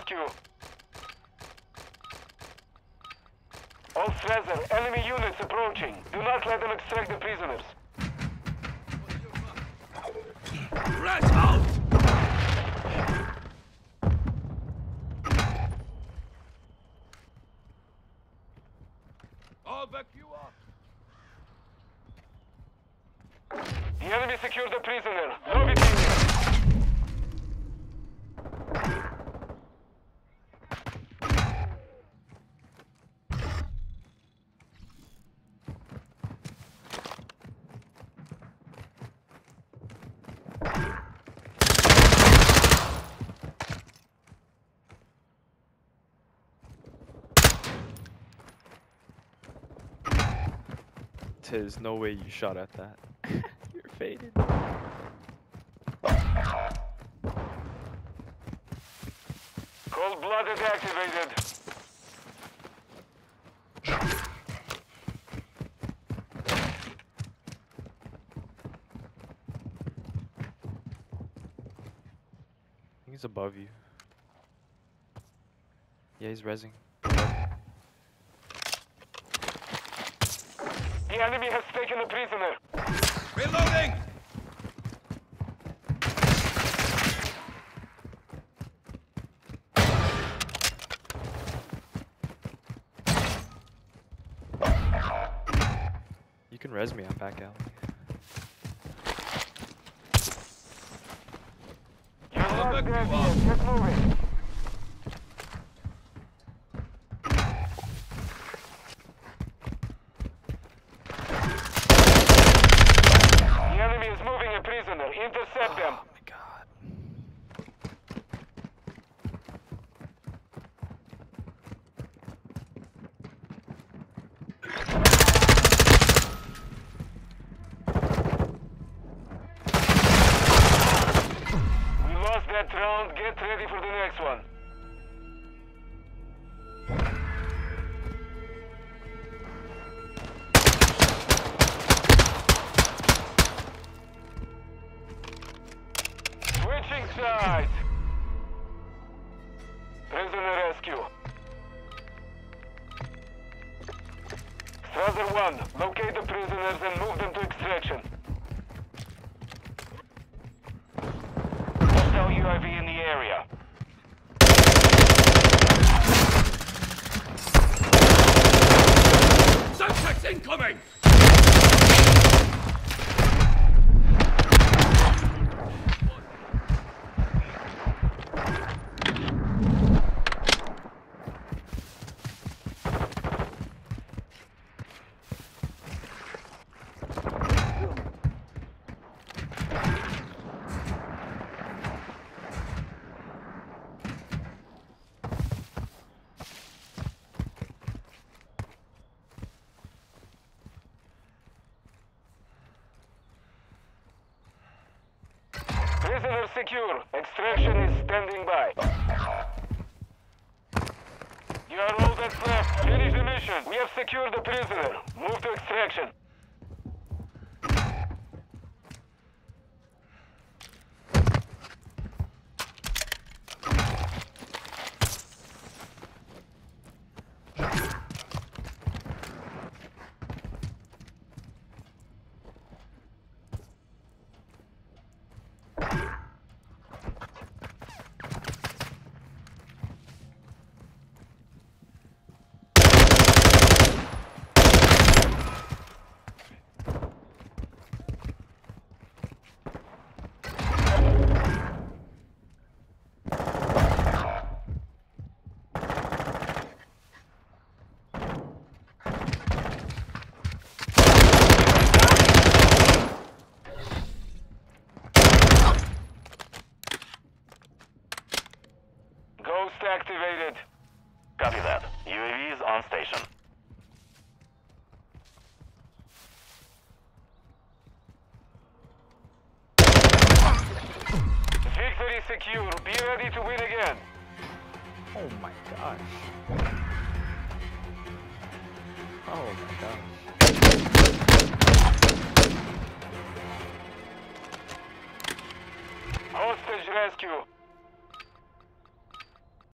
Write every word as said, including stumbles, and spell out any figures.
rescue. All Strasser, enemy units approaching. Do not let them extract the prisoners. Rat out! I'll back you up. The enemy secured the prisoner. Lobby team. There's no way you shot at that. You're faded. Cold-blooded activated. I think he's above you. Yeah, he's rezzing. The enemy has taken a prisoner. Reloading! You can res me on back alley. You're not back there you yet. up. Get moving. The enemy is moving a prisoner. Intercept them. Oh my god. We lost that round. Get ready for the next one. Switching sides. Prisoner rescue. Strasser one, locate the prisoners and move them to extraction. Hostile U A V in the area. Subjects incoming! Prisoner secure. Extraction is standing by. You are all that's left. Finish the mission. We have secured the prisoner. Move to extraction. Ghost activated. Copy that. U A V is on station. Victory secure. Be ready to win again. Oh my gosh. Oh my gosh. Hostage rescue.